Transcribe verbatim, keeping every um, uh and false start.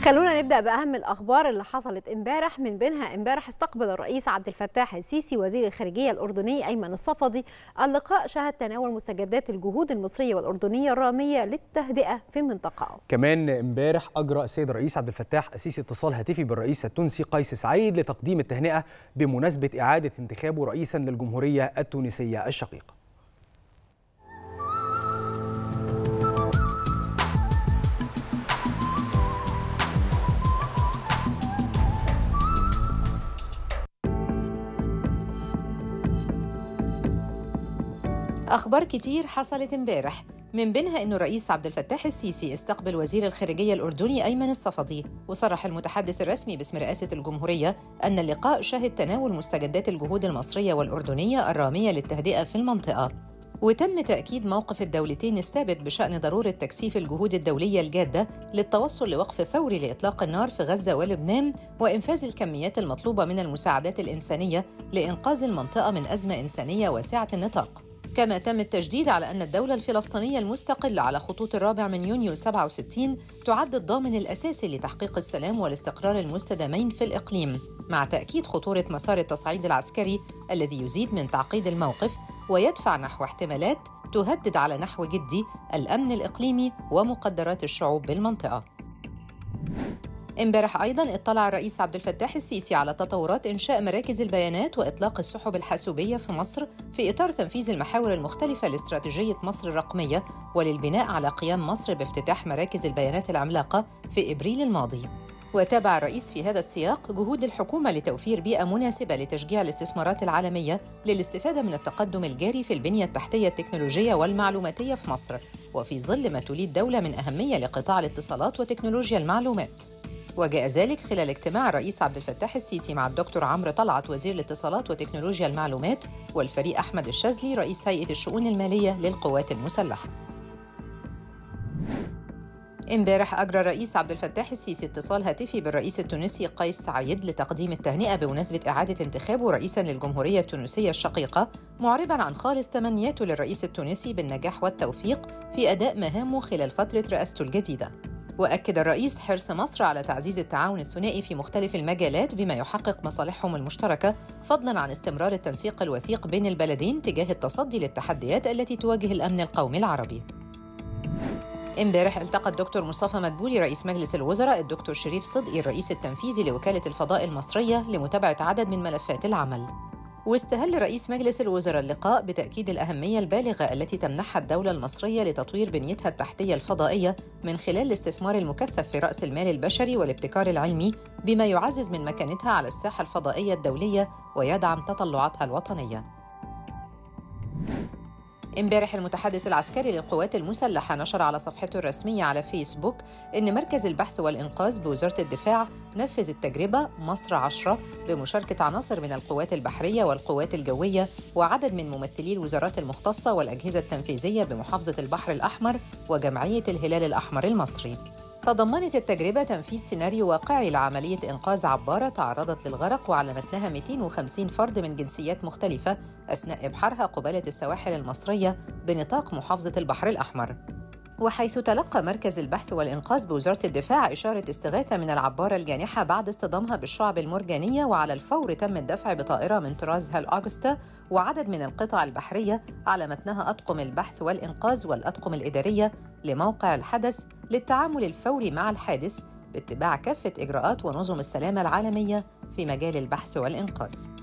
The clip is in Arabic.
خلونا نبدأ بأهم الأخبار اللي حصلت امبارح، من بينها امبارح استقبل الرئيس عبد الفتاح السيسي وزير الخارجية الأردني أيمن الصفدي. اللقاء شهد تناول مستجدات الجهود المصرية والأردنية الرامية للتهدئة في المنطقة. كمان امبارح أجرى السيد الرئيس عبد الفتاح السيسي اتصال هاتفي بالرئيس التونسي قيس سعيد لتقديم التهنئة بمناسبة إعادة انتخابه رئيسا للجمهورية التونسية الشقيقة. أخبار كتير حصلت امبارح، من بينها إنه الرئيس عبد الفتاح السيسي استقبل وزير الخارجية الأردني أيمن الصفدي. وصرح المتحدث الرسمي باسم رئاسة الجمهورية أن اللقاء شهد تناول مستجدات الجهود المصرية والأردنية الرامية للتهدئة في المنطقة. وتم تأكيد موقف الدولتين الثابت بشأن ضرورة تكثيف الجهود الدولية الجادة للتوصل لوقف فوري لإطلاق النار في غزة ولبنان وإنفاذ الكميات المطلوبة من المساعدات الإنسانية لإنقاذ المنطقة من أزمة إنسانية واسعة النطاق. كما تم التشديد على أن الدولة الفلسطينية المستقلة على خطوط الرابع من يونيو سبعة وستين تعد الضامن الأساسي لتحقيق السلام والاستقرار المستدامين في الإقليم، مع تأكيد خطورة مسار التصعيد العسكري الذي يزيد من تعقيد الموقف ويدفع نحو احتمالات تهدد على نحو جدي الأمن الإقليمي ومقدرات الشعوب بالمنطقة. امبارح أيضاً اطلع الرئيس عبد الفتاح السيسي على تطورات إنشاء مراكز البيانات وإطلاق السحب الحاسوبية في مصر في إطار تنفيذ المحاور المختلفة لاستراتيجية مصر الرقمية وللبناء على قيام مصر بافتتاح مراكز البيانات العملاقة في إبريل الماضي. وتابع الرئيس في هذا السياق جهود الحكومة لتوفير بيئة مناسبة لتشجيع الاستثمارات العالمية للاستفادة من التقدم الجاري في البنية التحتية التكنولوجية والمعلوماتية في مصر، وفي ظل ما تولي الدولة من أهمية لقطاع الاتصالات وتكنولوجيا المعلومات. وجاء ذلك خلال اجتماع الرئيس عبد الفتاح السيسي مع الدكتور عمرو طلعت وزير الاتصالات وتكنولوجيا المعلومات والفريق أحمد الشاذلي رئيس هيئة الشؤون المالية للقوات المسلحة. امبارح أجرى الرئيس عبد الفتاح السيسي اتصال هاتفي بالرئيس التونسي قيس سعيد لتقديم التهنئة بمناسبة إعادة انتخابه رئيساً للجمهورية التونسية الشقيقة، معرباً عن خالص تمنياته للرئيس التونسي بالنجاح والتوفيق في أداء مهامه خلال فترة رئاسته الجديدة. وأكد الرئيس حرص مصر على تعزيز التعاون الثنائي في مختلف المجالات بما يحقق مصالحهم المشتركة، فضلاً عن استمرار التنسيق الوثيق بين البلدين تجاه التصدي للتحديات التي تواجه الأمن القومي العربي. امبارح التقى الدكتور مصطفى مدبولي رئيس مجلس الوزراء الدكتور شريف صدقي الرئيس التنفيذي لوكالة الفضاء المصرية لمتابعة عدد من ملفات العمل. واستهل رئيس مجلس الوزراء اللقاء بتأكيد الأهمية البالغة التي تمنحها الدولة المصرية لتطوير بنيتها التحتية الفضائية من خلال الاستثمار المكثف في رأس المال البشري والابتكار العلمي، بما يعزز من مكانتها على الساحة الفضائية الدولية ويدعم تطلعاتها الوطنية. امبارح المتحدث العسكري للقوات المسلحة نشر على صفحته الرسمية على فيسبوك إن مركز البحث والإنقاذ بوزارة الدفاع نفذ التجربة مصر عشرة بمشاركة عناصر من القوات البحرية والقوات الجوية وعدد من ممثلي الوزارات المختصة والأجهزة التنفيذية بمحافظة البحر الأحمر وجمعية الهلال الأحمر المصري. تضمنت التجربة تنفيذ سيناريو واقعي لعملية إنقاذ عبارة تعرضت للغرق وعلى متنها مئتين وخمسين فرد من جنسيات مختلفة أثناء إبحارها قبالة السواحل المصرية بنطاق محافظة البحر الأحمر. وحيث تلقى مركز البحث والإنقاذ بوزارة الدفاع إشارة استغاثة من العبارة الجانحة بعد اصطدامها بالشعب المرجانية، وعلى الفور تم الدفع بطائرة من طراز هال أغستا وعدد من القطع البحرية على متنها أطقم البحث والإنقاذ والأطقم الإدارية لموقع الحدث للتعامل الفوري مع الحادث باتباع كافة إجراءات ونظم السلامة العالمية في مجال البحث والإنقاذ.